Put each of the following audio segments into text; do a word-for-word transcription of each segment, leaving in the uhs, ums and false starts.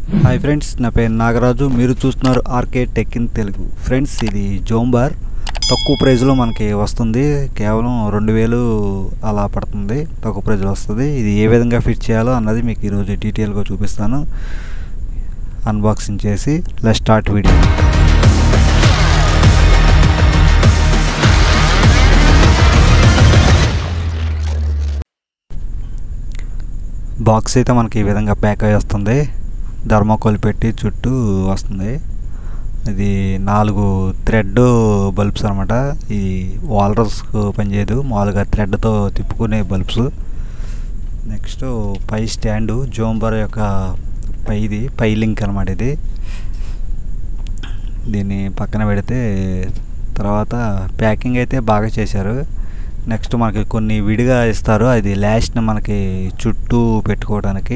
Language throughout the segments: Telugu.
హాయ్ ఫ్రెండ్స్, నా పేరు నాగరాజు. మీరు చూస్తున్నారు RK tech in Telugu. Friends, ఇది జోంబార్ తక్కువ ప్రైజ్లో మనకి వస్తుంది. కేవలం రెండు వేలు అలా పడుతుంది, తక్కువ ప్రైజ్లో వస్తుంది. ఇది ఏ విధంగా ఫిట్ చేయాలో అన్నది మీకు ఈరోజు డీటెయిల్గా చూపిస్తాను. అన్బాక్సింగ్ చేసి లెట్స్ స్టార్ట్ వీడియో. బాక్స్ అయితే మనకి ఈ విధంగా ప్యాక్ అయ్యి వస్తుంది. థర్మోకోల్ పెట్టి చుట్టూ వస్తుంది. ఇది నాలుగు థ్రెడ్ బల్బ్స్ అనమాట. ఈ వాల్రస్కు పనిచేయదు, మామూలుగా థ్రెడ్తో తిప్పుకునే బల్బ్స్. నెక్స్ట్ పై స్టాండు, జోంబార్ యొక్క పైది పై లింక్ అనమాట. ఇది దీన్ని పక్కన పెడితే తర్వాత ప్యాకింగ్ అయితే బాగా చేశారు. నెక్స్ట్ మనకి కొన్ని విడిగా ఇస్తారు, అది లాస్ట్ని మనకి చుట్టూ పెట్టుకోవడానికి.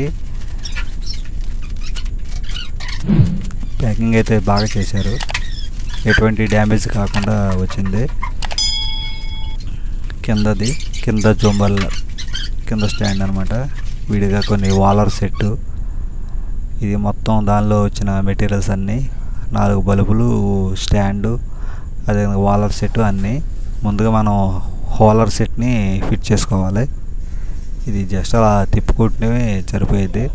ప్యాకింగ్ అయితే బాగా చేశారు, ఎటువంటి డ్యామేజ్ కాకుండా వచ్చింది. కిందది కింద జోంబార్ కింద స్టాండ్ అనమాట. విడిగా కొన్ని వాలర్ సెట్టు. ఇది మొత్తం దానిలో వచ్చిన మెటీరియల్స్ అన్నీ, నాలుగు బల్బులు, స్టాండు, అదే వాలర్ సెట్ అన్నీ. ముందుగా మనం హోలర్ సెట్ని ఫిట్ చేసుకోవాలి. ఇది జస్ట్ అలా తిప్పుకుంటే సరిపోయేది.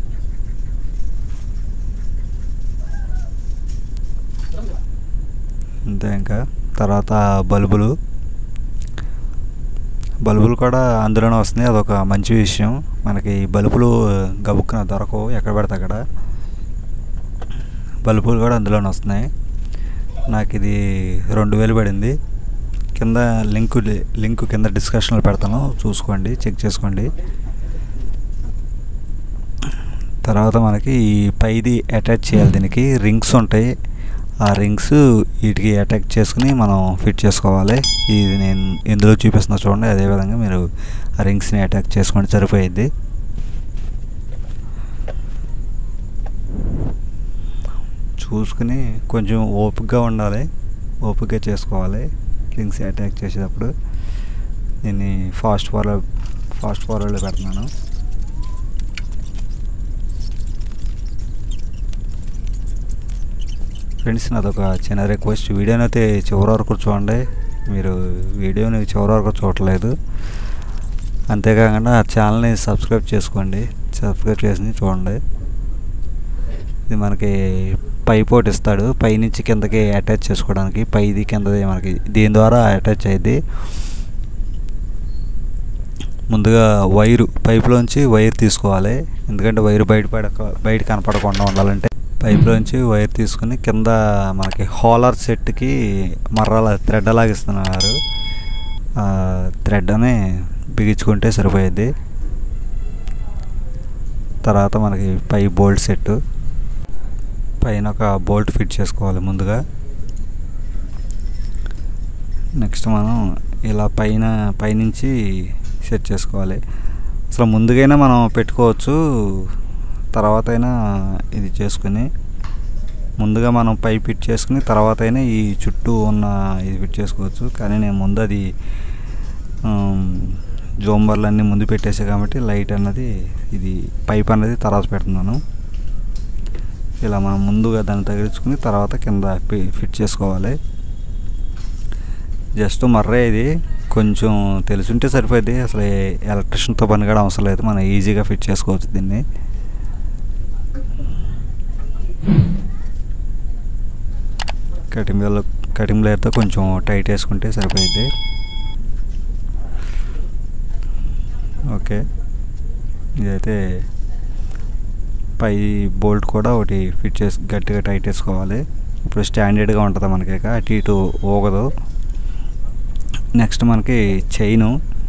అంతే. ఇంకా తర్వాత బల్బులు బల్బులు కూడా అందులోనే వస్తున్నాయి. అదొక మంచి విషయం. మనకి బల్బులు గబుక్కున దొరకవు, ఎక్కడ పడితే అక్కడ. బల్బులు కూడా అందులోనే వస్తున్నాయి. నాకు ఇది రెండు వేలు పడింది. కింద లింకు లింక్ కింద డిస్క్రిప్షన్లో పెడతాను, చూసుకోండి, చెక్ చేసుకోండి. తర్వాత మనకి ఈ పైది అటాచ్ చేయాలి. దీనికి రింగ్స్ ఉంటాయి. ఆ రింగ్స్ వీటికి అటాచ్ చేసుకుని మనం ఫిట్ చేసుకోవాలి. ఇది నేను ఇందులో చూపిస్తున్నా చూడండి, అదేవిధంగా మీరు ఆ రింగ్స్ని అటాచ్ చేసుకోండి, సరిపోయిద్ది. చూసుకుని కొంచెం ఓపికగా ఉండాలి, ఓపికగా చేసుకోవాలి రింగ్స్ అటాచ్ చేసేటప్పుడు. దీన్ని ఫాస్ట్ ఫార్వర్డ్ ఫాస్ట్ ఫార్వర్డ్లో పెడుతున్నాను. ఫ్రెండ్స్, నాదొక చిన్న రిక్వెస్ట్, వీడియోని అయితే చివరి వరకు చూడండి. మీరు వీడియోని చివరి వరకు చూడలేదు, అంతేకాకుండా ఛానల్ని సబ్స్క్రైబ్ చేసుకోండి, సబ్స్క్రైబ్ చేసి చూడండి. ఇది మనకి పైప్ ఒకటి ఇస్తాడు, పైనుంచి కిందకి అటాచ్ చేసుకోవడానికి. పైది కిందది మనకి దీని ద్వారా అటాచ్ అయ్యింది. ముందుగా వైరు, పైపులోంచి వైర్ తీసుకోవాలి, ఎందుకంటే వైరు బయట పడక బయట కనపడకుండా ఉండాలంటే. పైపులోంచి వైర్ తీసుకుని కింద మనకి హోలర్ సెట్కి మర్రాల థ్రెడ్ అలాగ ఇస్తున్నారు. థ్రెడ్ అని బిగించుకుంటే సరిపోయేది. తర్వాత మనకి పై బోల్ట్ సెట్, పైన ఒక బోల్ట్ ఫిట్ చేసుకోవాలి ముందుగా. నెక్స్ట్ మనం ఇలా పైన పైనుంచి సెట్ చేసుకోవాలి. అసలు ముందుగైనా మనం పెట్టుకోవచ్చు, తర్వాత అయినా ఇది చేసుకుని. ముందుగా మనం పై ఫిట్ చేసుకుని తర్వాత అయినా ఈ చుట్టూ ఉన్న ఇది ఫిట్ చేసుకోవచ్చు. కానీ నేను ముందు అది జోంబర్లు అన్నీ ముందు పెట్టేసా కాబట్టి లైట్ అన్నది, ఇది పైప్ అన్నది తర్వాత పెడుతున్నాను. ఇలా మనం ముందుగా దాన్ని తగిలించుకుని తర్వాత కింద ఫిట్ చేసుకోవాలి. జస్ట్ మర్రే, ఇది కొంచెం తెలుసుంటే సరిపోయింది. అసలు ఎలక్ట్రిషియన్తో పని కూడా అవసరం లేదు, మనం ఈజీగా ఫిట్ చేసుకోవచ్చు దీన్ని. కటింగ్ కటింగ్ లేయర్తో కొంచెం టైట్ వేసుకుంటే సరిపోయింది. ఓకే, ఇదైతే పై బోల్ట్ కూడా ఒకటి ఫిట్ చేసి గట్టిగా టైట్ వేసుకోవాలి. ఇప్పుడు స్టాండర్డ్గా ఉంటుంది మనకి, అటు ఇటు ఊగదు. నెక్స్ట్ మనకి చైను,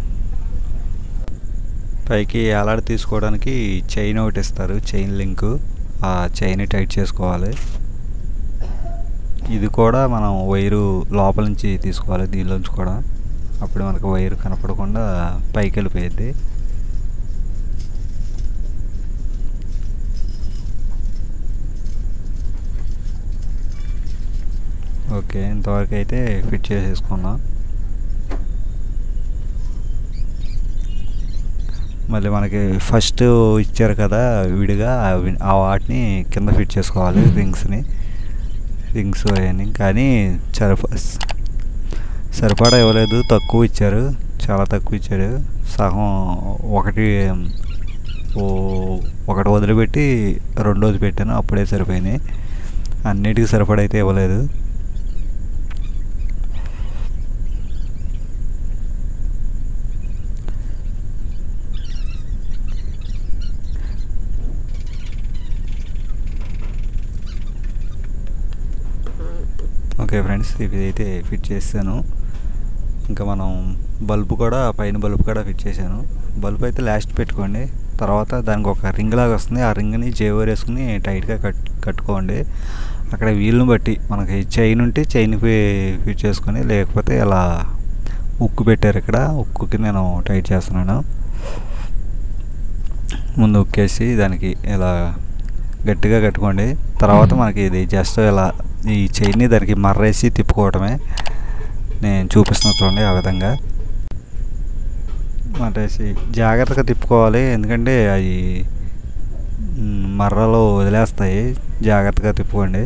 పైకి ఏలాడి తీసుకోవడానికి చైన్ ఒకటి ఇస్తారు, చైన్ లింకు. ఆ చైన్ టైట్ చేసుకోవాలి. ఇది కూడా మనం వైరు లోపల నుంచి తీసుకోవాలి, దీనిలోంచి కూడా. అప్పుడు మనకు వైరు కనపడకుండా పైకి వెళ్ళిపోయేది. ఓకే, ఇంతవరకు అయితే ఫిట్ చేసేసుకున్నాం. మళ్ళీ మనకి ఫస్ట్ ఇచ్చారు కదా విడిగా, ఆ వాటిని కింద ఫిట్ చేసుకోవాలి రింగ్స్ని రింగ్స్ అవన్నీ. కానీ సరిప సరిపడా ఇవ్వలేదు, తక్కువ ఇచ్చారు, చాలా తక్కువ ఇచ్చారు. సగం ఒకటి ఒకటి వదిలిపెట్టి రెండోది పెట్టాను, అప్పుడే సరిపోయినాయి. అన్నిటికీ సరిపడైతే ఇవ్వలేదు. ఓకే ఫ్రెండ్స్, ఇది అయితే ఫిట్ చేశాను. ఇంకా మనం బల్బు కూడా, పైన బల్బు కూడా ఫిట్ చేశాను. బల్బు అయితే లాస్ట్ పెట్టుకోండి. తర్వాత దానికి ఒక రింగ్ లాగా వస్తుంది, ఆ రింగ్ని జేవర్ వేసుకుని టైట్గా కట్ కట్టుకోండి. అక్కడ వీలుని బట్టి మనకి చైన్ ఉంటే చైన్ ఫిట్ చేసుకొని, లేకపోతే ఇలా ఉక్కు పెట్టారు, ఇక్కడ ఉక్కుకి నేను టైట్ చేస్తున్నాను. ముందు ఉక్కేసి దానికి ఇలా గట్టిగా కట్టుకోండి. తర్వాత మనకి ఇది జస్ట్ ఇలా ఈ చైన్ని దానికి మర్రేసి తిప్పుకోవటమే. నేను చూపిస్తున్నా చూడండి, ఆ విధంగా మర్రేసి జాగ్రత్తగా తిప్పుకోవాలి, ఎందుకంటే అవి మర్రలో వదిలేస్తాయి. జాగ్రత్తగా తిప్పుకోండి.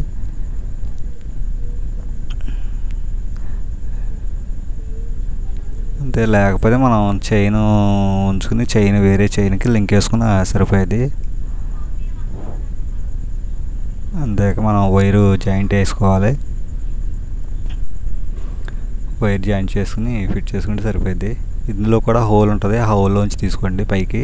అంతే, లేకపోతే మనం చైన్ ఉంచుకుని చైన్ వేరే చైన్కి లింక్ వేసుకుని సరిపోయేది. అంతేక మనం వైరు జాయింట్ వేసుకోవాలి. వైర్ జాయింట్ చేసుకుని ఫిట్ చేసుకుంటే సరిపోద్ది. ఇందులో కూడా హోల్ ఉంటుంది, ఆ హోల్లోంచి తీసుకోండి పైకి.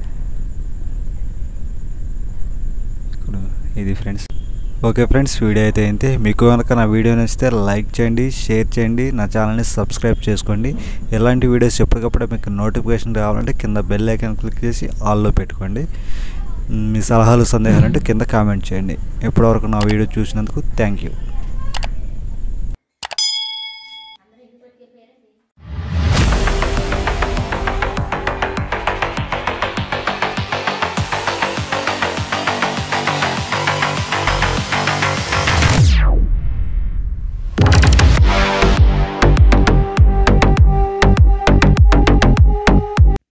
ఇది ఫ్రెండ్స్. ఓకే ఫ్రెండ్స్, వీడియో అయితే అయితే మీకు కనుక నా వీడియో నచ్చితే లైక్ చేయండి, షేర్ చేయండి, నా ఛానల్ని సబ్స్క్రైబ్ చేసుకోండి. ఎలాంటి వీడియోస్ ఎప్పటికప్పుడు మీకు నోటిఫికేషన్ రావాలంటే కింద బెల్ ఐకాన్ క్లిక్ చేసి ఆల్లో పెట్టుకోండి. మీ సలహాలు సందేహాలు అంటే కింద కామెంట్ చేయండి. ఇప్పటివరకు నా వీడియో చూసినందుకు థ్యాంక్ యూ.